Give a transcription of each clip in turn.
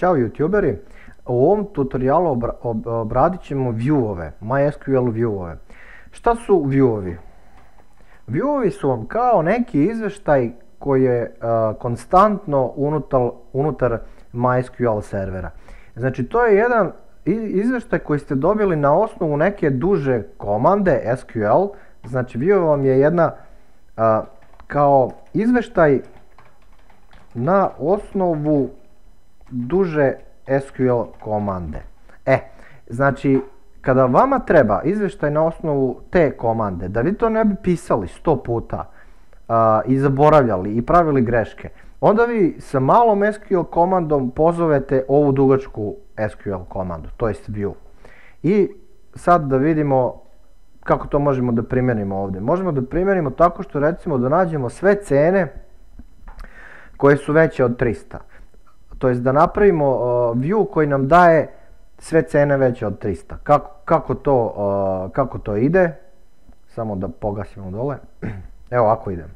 Ćao youtuberi, u ovom tutorialu obradit ćemo viewove, MySQL viewove. Šta su viewovi? Viewovi su vam kao neki izveštaj koji je konstantno unutar MySQL servera. Znači to je jedan izveštaj koji ste dobili na osnovu neke duže komande SQL. Znači view vam je jedna kao izveštaj na osnovu duže SQL komande. Znači, kada vama treba izveštaj na osnovu te komande, da vi to ne bi pisali 100 puta i zaboravljali i pravili greške, onda vi sa malom SQL komandom pozovete ovu dugačku SQL komandu, to jest view. I sad da vidimo kako to možemo da primjenimo ovdje. Možemo da primjenimo tako što recimo da nađemo sve cene koje su veće od 300. To jest da napravimo view koji nam daje sve cene veće od 300. Kako to ide? Samo da pogasimo dole. Evo ovako ide.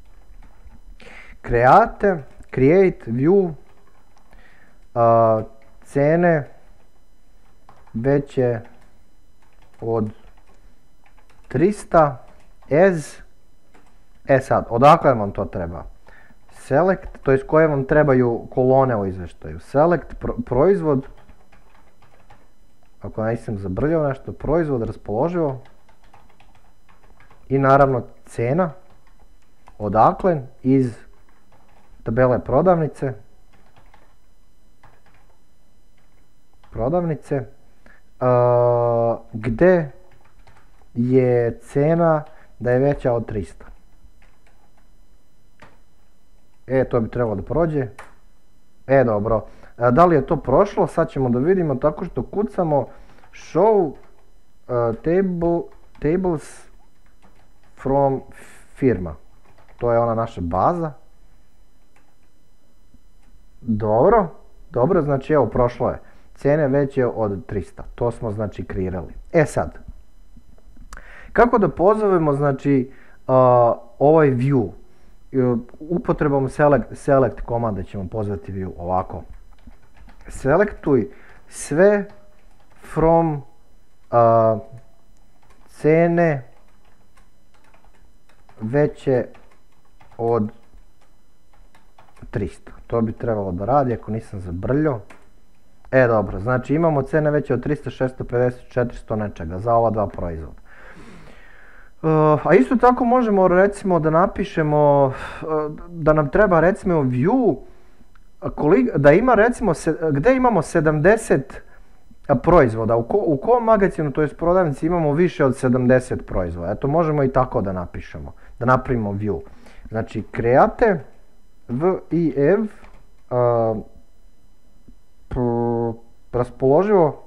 Create view cene veće od 300 as. Sad, odakle vam to treba? Select, to jest koje vam trebaju kolone u izveštaju. Select, proizvod, ako nisam zabrljao nešto, proizvod, raspoloživo. I naravno cena, odakle, iz tabele prodavnice. Gde je cena da je veća od 300. To bi trebalo da prođe. Dobro. Da li je to prošlo? Sad ćemo da vidimo tako što kucamo show tables from firma. To je ona naša baza. Dobro, znači evo prošlo je. Cene veće od 300. To smo znači kreirali. Sad. Kako da pozovemo znači ovaj view? Upotrebom select komande ćemo pozvati view ovako. Selektuj sve from cene veće od 300. To bi trebalo da radi ako nisam zabrljao. Dobro, znači imamo cene veće od 300, 650, 400 nečega za ova dva proizvoda. A isto tako možemo recimo da napišemo da nam treba recimo view da ima recimo gde imamo 70 proizvoda, u kom magazinu, to jest prodavnici imamo više od 70 proizvoda. Eto možemo i tako da napišemo, da napravimo view. Znači create v raspoloživo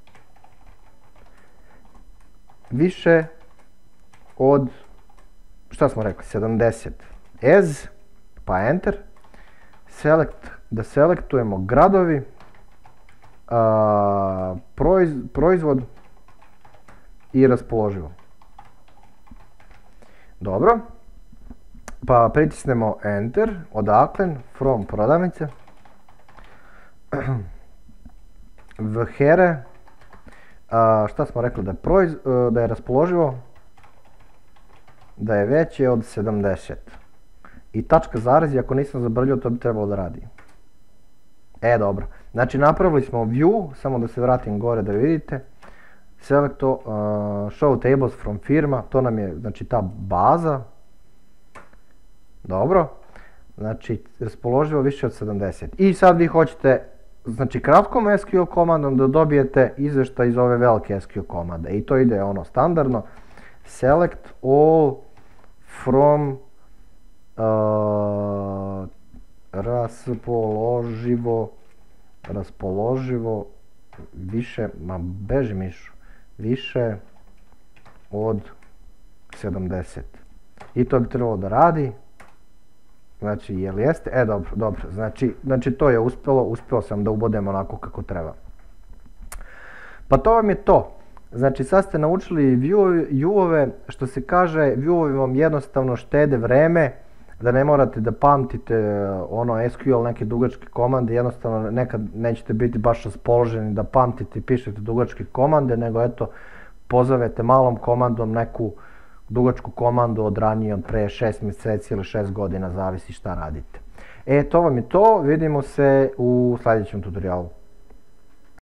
više od, šta smo rekli, 70 as, pa enter, da selektujemo gradovi, proizvod i raspoloživo. Dobro, pa pritisnemo enter, odakle, from prodavnice, v here, šta smo rekli, da je raspoloživo, da je veće od 70. I tačka zarez, ako nisam zabrljao, to bi trebalo da radi. Dobro. Znači napravili smo view, samo da se vratim gore da vidite. Select show tables from firma, to nam je znači ta baza. Dobro. Znači raspoloživo više od 70. I sad vi hoćete, znači kratkom SQL komandom da dobijete izveštaj iz ove velike SQL komande. I to ide ono standardno. Select all from raspoloživo više, beži mišu, više od 70. I to bi trebalo da radi. Znači, jel jeste? Dobro. Znači to je uspeo sam da ubodem onako kako treba. Pa to vam je to. Znači sad ste naučili viewove, što se kaže, viewovi vam jednostavno štede vreme, da ne morate da pamtite ono SQL neke dugačke komande, jednostavno nekad nećete biti baš raspoloženi da pamtite i pišete dugačke komande, nego eto pozovete malom komandom neku dugačku komandu od ranije, od pre 6 mjeseci ili 6 godina, zavisi šta radite. To vam je to, vidimo se u sljedećem tutorialu.